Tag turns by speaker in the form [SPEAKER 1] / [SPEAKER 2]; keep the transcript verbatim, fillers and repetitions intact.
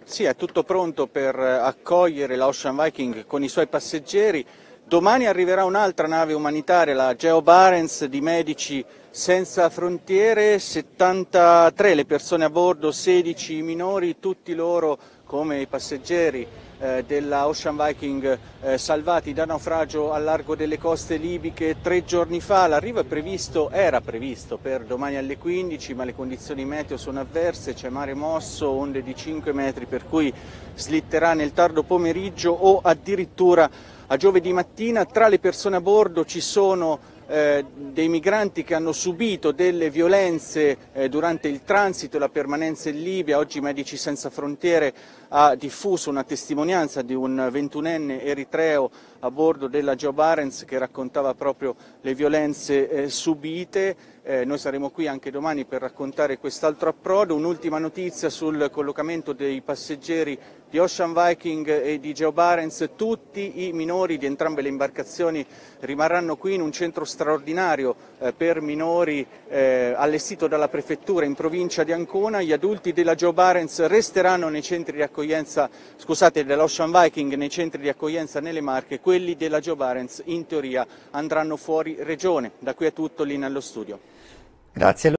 [SPEAKER 1] Sì, è tutto pronto per accogliere la Ocean Viking con i suoi passeggeri. Domani arriverà un'altra nave umanitaria, la Geo Barents di Medici Senza Frontiere, settantatré le persone a bordo, sedici i minori, tutti loro come i passeggeri eh, della Ocean Viking eh, salvati da naufragio al largo delle coste libiche tre giorni fa. L'arrivo è previsto, era previsto per domani alle quindici, ma le condizioni meteo sono avverse, c'è mare mosso, onde di cinque metri, per cui slitterà nel tardo pomeriggio o addirittura a giovedì mattina. Tra le persone a bordo ci sono eh, dei migranti che hanno subito delle violenze eh, durante il transito e la permanenza in Libia. Oggi Medici Senza Frontiere ha diffuso una testimonianza di un ventunenne eritreo a bordo della Geo Barents che raccontava proprio le violenze eh, subite. Eh, noi saremo qui anche domani per raccontare quest'altro approdo. Un'ultima notizia sul collocamento dei passeggeri di Ocean Viking e di Geo Barents: tutti i minori di entrambe le imbarcazioni rimarranno qui in un centro straordinario eh, per minori eh, allestito dalla prefettura in provincia di Ancona. Gli adulti della Geo Barents resteranno nei centri di accoglienza, scusate, dell'Ocean Viking nei centri di accoglienza nelle Marche. Quelli della Geo Barents in teoria andranno fuori regione. Da qui è tutto, linea allo studio.
[SPEAKER 2] Grazie.